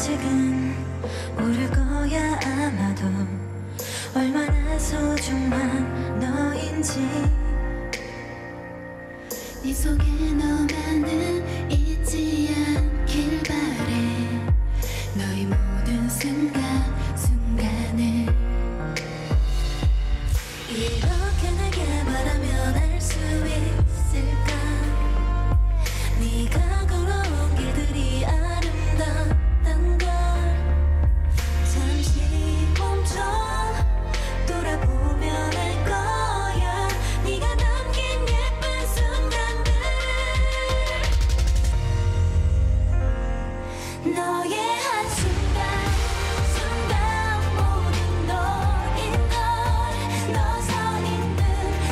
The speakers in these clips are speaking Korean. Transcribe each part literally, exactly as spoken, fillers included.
아직은 모를 거야 아마도 얼마나 소중한 너인지. 네 속에 너만은 잊지 않길 바래. 너의 모든 순간 순간을 이렇게 내게 말하면 알 수 있을까. 네가 걸어온 길들이 아름답단 걸. 잠시 멈춰 돌아보면 알 거야. 네가 남긴 예쁜 순간들. 너의 한순간 순간 모든 너인 걸. 너 서 있는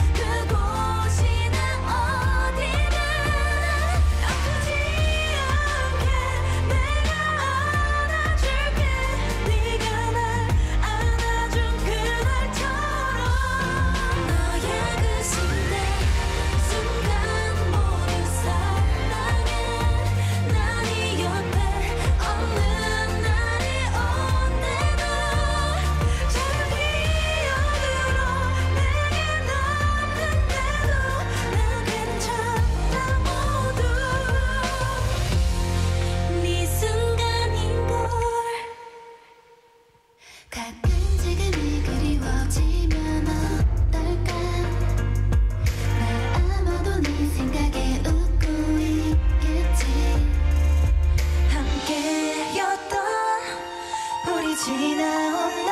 그곳이나 어디든 아프지 않게 내가 안아줄게. 네가 날 안아준 그날처럼. 너의 그 순간 순간 모두 사랑해. 난 네 옆에 없는 날이 온대도 작은 기억으로 내게 남는데도 난 괜찮아. 모두 네 순간인걸. 가끔 지금이 그리워지면 어떨까. 날 아마도 네 생각에 웃고 있겠지. 함께였던 우리 지나온